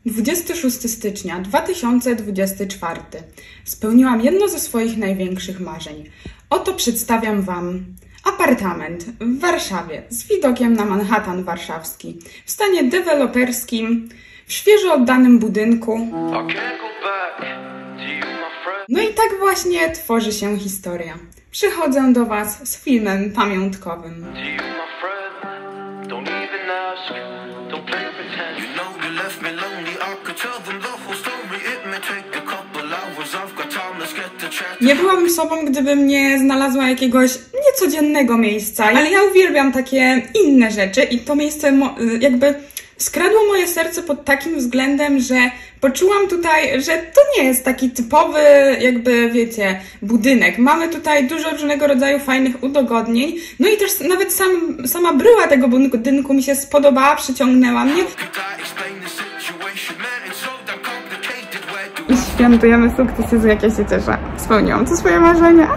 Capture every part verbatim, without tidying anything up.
dwudziestego szóstego stycznia dwa tysiące dwudziestego czwartego spełniłam jedno ze swoich największych marzeń. Oto przedstawiam Wam apartament w Warszawie z widokiem na Manhattan warszawski, w stanie deweloperskim, w świeżo oddanym budynku. No i tak właśnie tworzy się historia. Przychodzę do Was z filmem pamiątkowym. Nie byłabym sobą, gdybym nie znalazła jakiegoś niecodziennego miejsca, ale ja uwielbiam takie inne rzeczy i to miejsce jakby skradło moje serce pod takim względem, że poczułam tutaj, że to nie jest taki typowy, jakby wiecie, budynek. Mamy tutaj dużo różnego rodzaju fajnych udogodnień, no i też nawet sam, sama bryła tego budynku mi się spodobała, przyciągnęła mnie. I świętujemy sukces, Jezu, jak ja się cieszę. Spełniłam to swoje marzenie.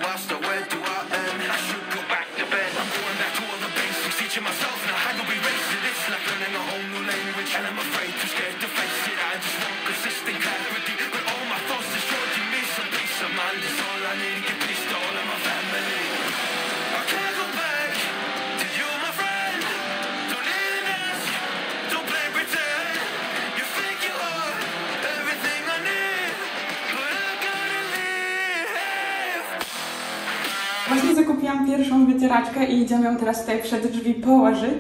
Właśnie zakupiłam pierwszą wycieraczkę i idziemy ją teraz tutaj przed drzwi położyć.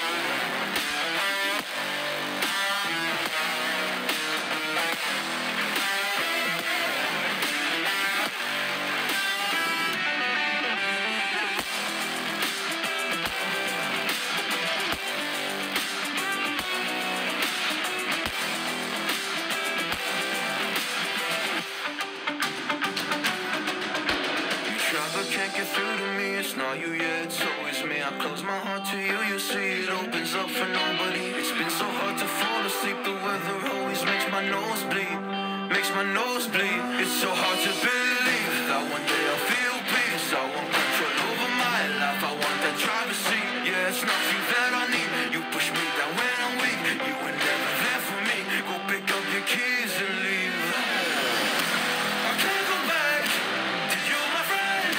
Can't get through to me, it's not you, yeah, it's always me. I close my heart to you, you see it opens up for nobody. It's been so hard to fall asleep, the weather always makes my nose bleed, makes my nose bleed. It's so hard to believe that one day I'll feel peace. I want control over my life, I want that driver's seat. Yeah, it's not you that I need, you push me down when I'm weak. You were never there for me, go pick up your keys and leave. I can't go back to you, my friend.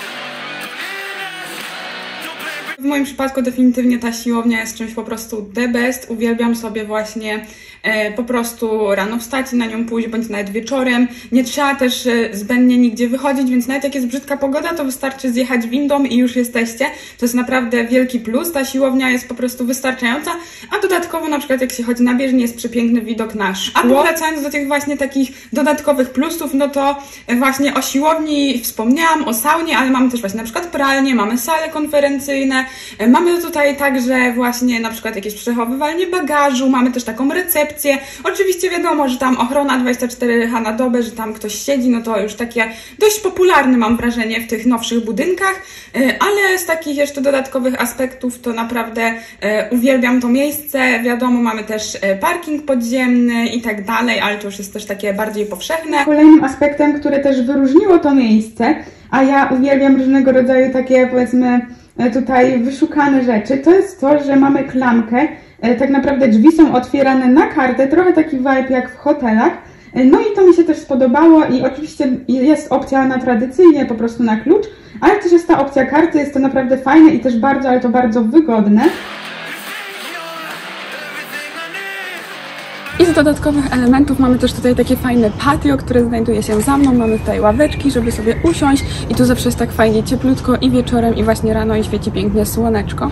W moim przypadku definitywnie ta siłownia jest czymś po prostu the best. Uwielbiam sobie właśnie e, po prostu rano wstać i na nią pójść, bądź nawet wieczorem. Nie trzeba też e, zbędnie nigdzie wychodzić, więc nawet jak jest brzydka pogoda, to wystarczy zjechać windą i już jesteście. To jest naprawdę wielki plus. Ta siłownia jest po prostu wystarczająca, a dodatkowo na przykład jak się chodzi na bieżni, jest przepiękny widok na szkło. A wracając do tych właśnie takich dodatkowych plusów, no to właśnie o siłowni wspomniałam, o saunie, ale mamy też właśnie na przykład pralnię, mamy sale konferencyjne, mamy tutaj także właśnie na przykład jakieś przechowywanie bagażu, mamy też taką recepcję. Oczywiście wiadomo, że tam ochrona dwadzieścia cztery H na dobę, że tam ktoś siedzi, no to już takie dość popularne mam wrażenie w tych nowszych budynkach, ale z takich jeszcze dodatkowych aspektów to naprawdę uwielbiam to miejsce. Wiadomo, mamy też parking podziemny i tak dalej, ale to już jest też takie bardziej powszechne. Kolejnym aspektem, który też wyróżniło to miejsce, a ja uwielbiam różnego rodzaju takie, powiedzmy, tutaj wyszukane rzeczy, to jest to, że mamy klamkę, tak naprawdę drzwi są otwierane na kartę, trochę taki vibe jak w hotelach, no i to mi się też spodobało i oczywiście jest opcja na tradycyjnie, po prostu na klucz, ale też jest ta opcja karty, jest to naprawdę fajne i też bardzo, ale to bardzo wygodne. I z dodatkowych elementów mamy też tutaj takie fajne patio, które znajduje się za mną. Mamy tutaj ławeczki, żeby sobie usiąść i tu zawsze jest tak fajnie cieplutko i wieczorem, i właśnie rano, i świeci pięknie słoneczko.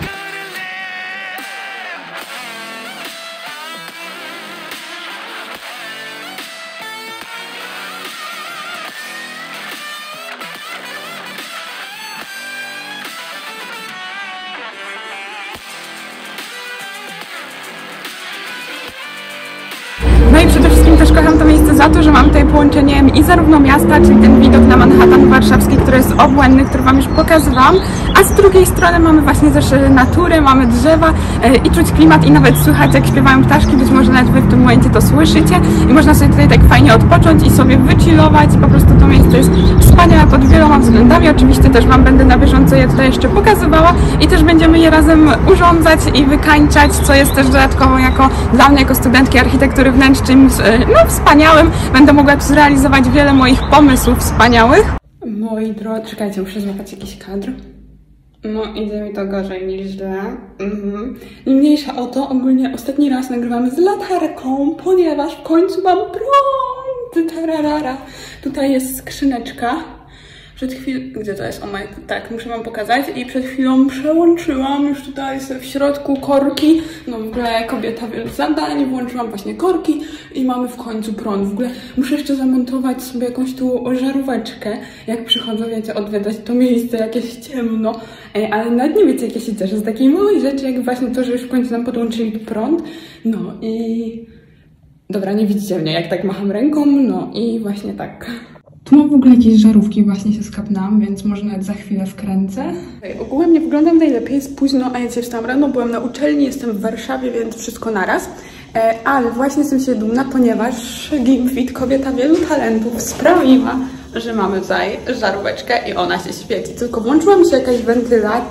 No i przede wszystkim też kocham to miejsce za to, że mam tutaj połączenie i zarówno miasta, czyli ten widok na Manhattan warszawski, który jest obłędny, który Wam już pokazywałam, a z drugiej strony mamy właśnie też naturę, mamy drzewa i czuć klimat i nawet słychać, jak śpiewają ptaszki, być może nawet wy w tym momencie to słyszycie i można sobie tutaj tak fajnie odpocząć i sobie wychillować. Po prostu to miejsce jest wspaniałe pod wieloma względami. Oczywiście też wam będę na bieżąco je tutaj jeszcze pokazywała i też będziemy je razem urządzać i wykańczać, co jest też dodatkowo jako dla mnie, jako studentki architektury wnętrz, czymś no, wspaniałym. Będę mogła zrealizować wiele moich pomysłów wspaniałych. Moi drodzy, czekajcie, muszę złapać jakiś kadr. No, idzie mi to gorzej niż źle. Mhm. Mniejsza o to, ogólnie ostatni raz nagrywamy z latarką, ponieważ w końcu mam prąd. Tararara. Tutaj jest skrzyneczka. Przed chwilą... Gdzie to jest? O my... Tak, muszę wam pokazać. I przed chwilą przełączyłam już tutaj w środku korki. No w ogóle kobieta wielu zadań. Włączyłam właśnie korki i mamy w końcu prąd. W ogóle muszę jeszcze zamontować sobie jakąś tu żaróweczkę. Jak przychodzę, wiecie, odwiedzać to miejsce, jakieś ciemno. Ej, ale nawet nie wiecie, jak ja się cieszę z takiej małej rzeczy, jak właśnie to, że już w końcu nam podłączyli tu prąd. No i... Dobra, nie widzicie mnie, jak tak macham ręką. No i właśnie tak. Tu mam w ogóle jakieś żarówki, właśnie się skapnęłam, więc może nawet za chwilę wkręcę. Okay, ogółem nie wyglądam najlepiej, jest późno, a ja dzisiaj wstałam rano, byłam na uczelni, jestem w Warszawie, więc wszystko naraz. E, ale właśnie jestem się dumna, ponieważ GimFit, kobieta wielu talentów, sprawiła, że mamy tutaj żaróweczkę i ona się świeci. Tylko włączyła mi się jakaś wentylacja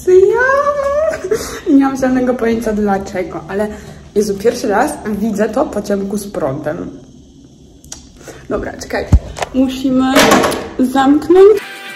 i nie mam żadnego pojęcia dlaczego, ale Jezu, pierwszy raz widzę to po ciemku z prądem. Dobra, czekajcie. Musimy zamknąć.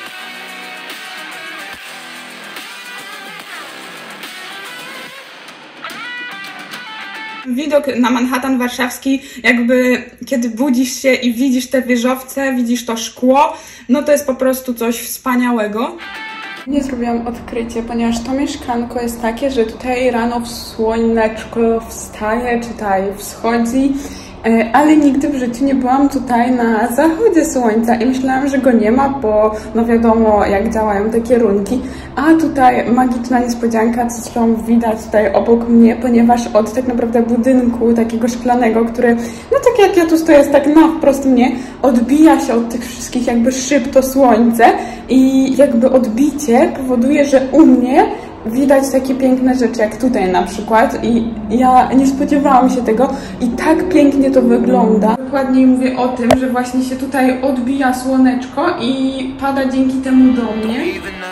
Widok na Manhattan warszawski, jakby kiedy budzisz się i widzisz te wieżowce, widzisz to szkło, no to jest po prostu coś wspaniałego. Nie zrobiłam odkrycie, ponieważ to mieszkanko jest takie, że tutaj rano w słoneczko wstaje, czy tutaj wschodzi, ale nigdy w życiu nie byłam tutaj na zachodzie słońca i myślałam, że go nie ma, bo no wiadomo, jak działają te kierunki. A tutaj magiczna niespodzianka, co zresztą widać tutaj obok mnie, ponieważ od tak naprawdę budynku takiego szklanego, który, no tak jak ja tu stoję, jest tak no wprost mnie, odbija się od tych wszystkich jakby szyb to słońce i jakby odbicie powoduje, że u mnie widać takie piękne rzeczy jak tutaj na przykład i ja nie spodziewałam się tego i tak pięknie to wygląda. Dokładniej mówię o tym, że właśnie się tutaj odbija słoneczko i pada dzięki temu do mnie.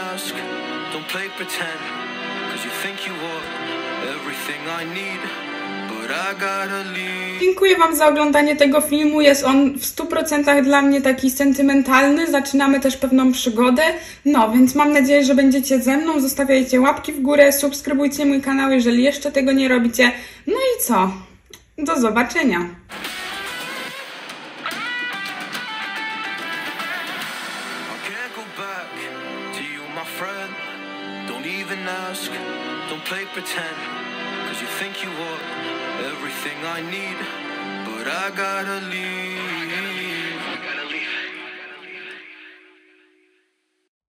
Dziękuję wam za oglądanie tego filmu, jest on w stu procentach dla mnie taki sentymentalny, zaczynamy też pewną przygodę, no więc mam nadzieję, że będziecie ze mną, zostawiajcie łapki w górę, subskrybujcie mój kanał, jeżeli jeszcze tego nie robicie, no i co? Do zobaczenia! Everything I need, but I gotta leave.